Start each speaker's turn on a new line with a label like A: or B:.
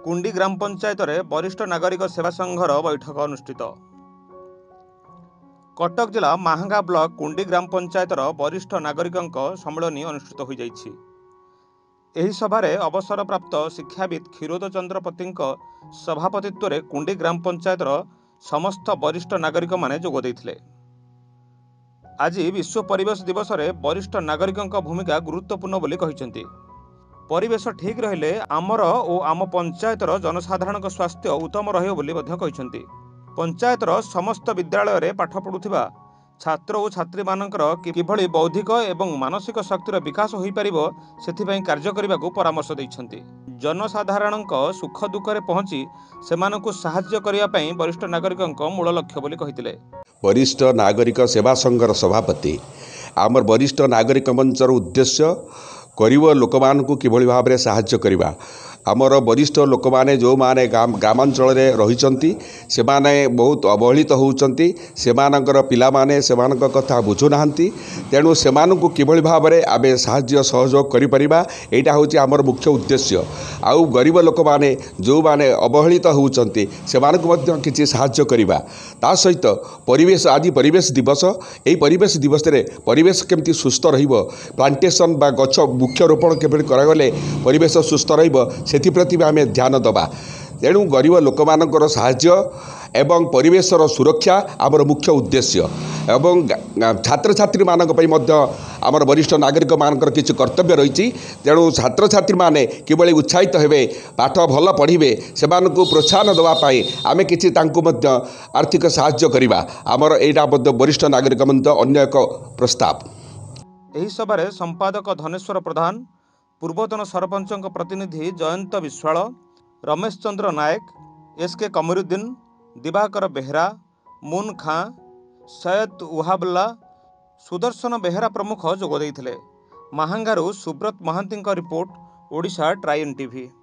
A: कुंडी ग्राम पंचायत रे वरिष्ठ नागरिक सेवा संघर बैठक अनुष्ठित। कटक जिला माहांगा ब्लॉक कुंडी ग्राम पंचायत वरिष्ठ नागरिक सम्मेलन अनुष्ठित हो जाइछि। एही सभारे अवसर प्राप्त शिक्षाविद क्षीरोद चंद्र पति सभापतित्व रे कुंडी ग्राम पंचायत समस्त वरिष्ठ नागरिक माने जोग देइथिले। आज विश्व परिवेश दिवस रे वरिष्ठ नागरिक भूमिका गुरुत्वपूर्ण बोली कहिसेंती। परिवेश ठीक रहिले आमर और आम पंचायतर जनसाधारण स्वास्थ्य उत्तम रहियो बोली मध्य कहिसेंती। पंचायतर समस्त विद्यालय रे पाठ पढ़ुथिबा छात्र और छात्री मानकर किभली बौद्धिक एवं मानसिक शक्तिर विकास होई परिबो सेथिपई कार्य करिबाकू परामर्श दैछंती। जनसाधारण सुख दुखरे पहुंची सेमानकू सहाय्य करिया पई वरिष्ठ नागरिक मूल लक्ष्य बोली कहिथिले।
B: वरिष्ठ नागरिक सेवा संघर सभापति आमर वरिष्ठ नागरिक मंचर उद्देश्य गरीब लोक मानकू किभली भाबरे सहाय्य करिबा। आमर वरिष्ठ लोक माने जो माने ग्रामांचल रही से माने बहुत अवहेलित होउचंती। सेमानकर पिला माने सेमानक कथा बुझु नाहंती। तेणु सेमानकू किभली भाबरे आबे सहाय्य सहयोग करि परिबा एटा होची आमर मुख्य उद्देश्य। आउ गरीब लोक माने जो माने अवहेलित होउचंती सेमानकू मध्य किछि सहाय्य करिबा। ता सहित परिवेश आज परिवेश दिवस एई परिवेश दिवस रे परिवेश केमती सुस्थ रहिबो प्लांटेशन बा गछ वृक्षारोपण केबे करागले परिवेश सुस्थ रहिबो सेथिप्रति आम ध्यान दबा। तेणु गरीब लोक मानकर साहाय्य एवं परिवेशर सुरक्षा आमर मुख्य उद्देश्य एवं छात्र छात्री मानक पई मध्य आमर वरिष्ठ नागरिक मानकर किछि कर्तव्य रही। तेणु छात्र छात्री माने किभली उत्साहित हेबे पाठ भल पढ़िबे सेमानकू प्रोत्साहन दवा पाई आमे किछि तांकू मध्य आर्थिक सहाय्य करिबा आमर एटा मध्य वरिष्ठ नागरिक मध्य अन्य एक प्रस्ताव।
A: एही सभारे संपादक धनेश्वर प्रधान, पूर्वतन सरपंच प्रतिनिधि जयंत विश्वाल, रमेश चंद्र नायक, एसके कमरुद्दीन, दिवाकर बेहरा, मुन खां, सैयद उहाबुल्ला, सुदर्शन बेहरा प्रमुख जोग देइथिले। माहांगारू सुब्रत महांती रिपोर्ट, ओडिशा ट्राइन टीवी।